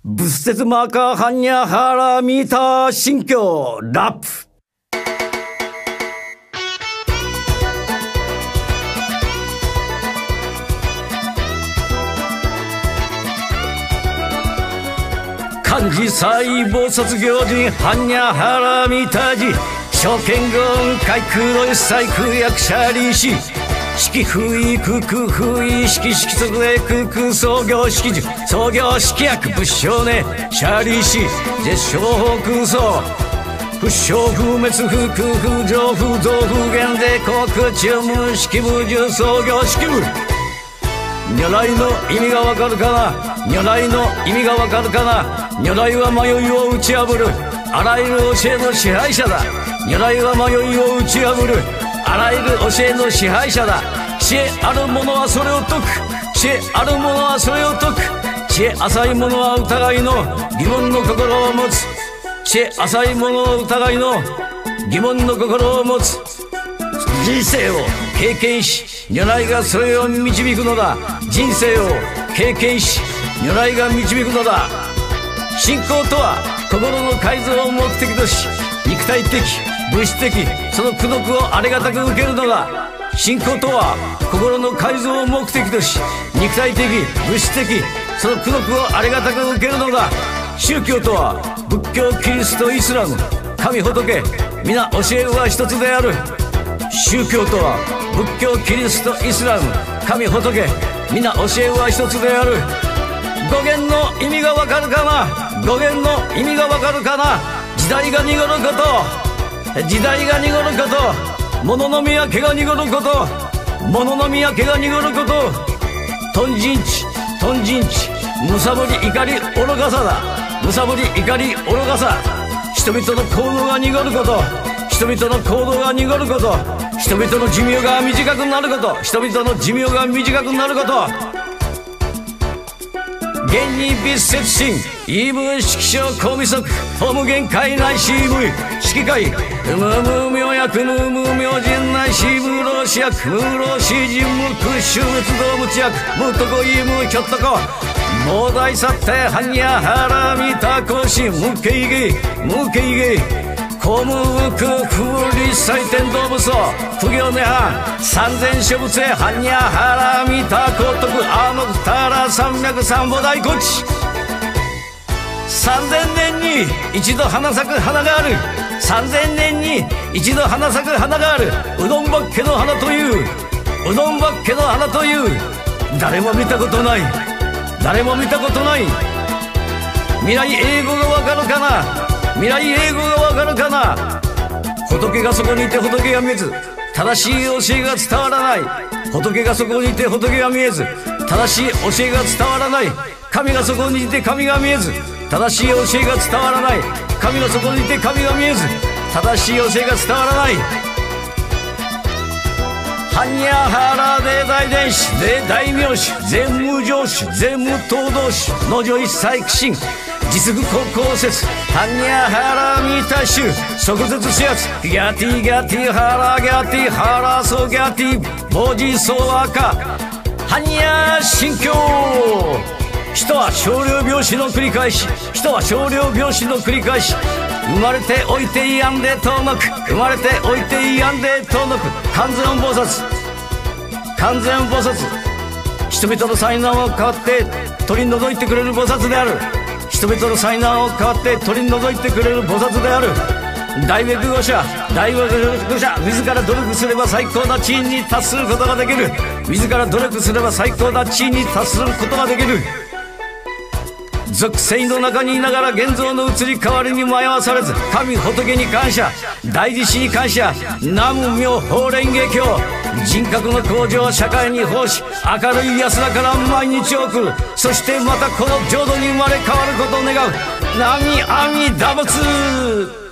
仏説マーカーハンニャハラミーター新居ラップ。漢字細胞卒業時ハンニャハラミーター時証券軍海空の最空役者利子式不意空空不意式式則で空空創業式樹創業式役仏性ねシャリシ絶唱法空想不祥不滅不空不上不増不減で国中無式無重創業式部如来の意味がわかるかな如来の意味がわかるかな如来は迷いを打ち破るあらゆる教えの支配者だ如来は迷いを打ち破るあらゆる教えの支配者だ知恵ある者はそれを解く知恵ある者はそれを解く知恵浅い者は疑いの疑問の心を持つ知恵浅い者は疑いの疑問の心を持つ人生を経験し如来がそれを導くのだ人生を経験し如来が導くのだ信仰とは心の改造を目的とし肉体的物質的その功徳をありがたく受けるのだ信仰とは心の改造を目的とし肉体的物質的その功徳をありがたく受けるのだ宗教とは仏教キリストイスラム神仏皆教えは一つである宗教とは仏教キリストイスラム神仏皆教えは一つである語源の意味がわかるかな語源の意味がわかるかな時代が濁ること時代が濁ること物の見分けが濁ること物の見分けが濁ること貪心地貪心地むさぼり怒り愚かさだむさぼり怒り愚かさ人々の行動が濁ること人々の行動が濁ること人々の寿命が短くなること人々の寿命が短くなること現に筆説心異分色小公未則法無限界内し無色界無無明薬無無明人内し無老死薬無老死人無空臭滅動物薬無とこい無ひょっとこ膨大さってはんやはらみたこし無形芸無形芸公務空不利祭天動物を不行涅槃三千諸仏へはんやはらみた高徳あのたら山脈三菩提古地3000年に一度花咲く花がある3000年に一度花咲く花があるうどんばっけの花といううどんばっけの花という誰も見たことない誰も見たことない未来英語がわかるかな未来英語がわかるかな仏がそこにいて仏が見えず正しい教えが伝わらない仏がそこにいて仏が見えず正しい教えが伝わらない神がそこにいて神が見えず正しい教えが伝わらない神がそこにいて神が見えず正しい教えが伝わらない般若波羅で大伝子で大名子全無上子全無東道子の女一切苦心実具高校説般若波羅蜜多種即絶始圧ギャティギャティハラギャティハラソギャティボジソワカ般若心経人は少量病死の繰り返し人は少量病死の繰り返し生まれておいて病んで遠のく生まれておいて病んで遠のく完全菩薩完全菩薩人々の災難を代わって取り除いてくれる菩薩である人々の災難を代わって取り除いてくれる菩薩である大ベク語者大ベク語者自ら努力すれば最高な地位に達することができる自ら努力すれば最高な地位に達することができる属性の中にいながら現像の移り変わりに迷わされず神仏に感謝大慈悲に感謝南無妙法蓮華経人格の向上社会に奉仕明るい安らかな毎日を送るそしてまたこの浄土に生まれ変わることを願う南無阿弥陀仏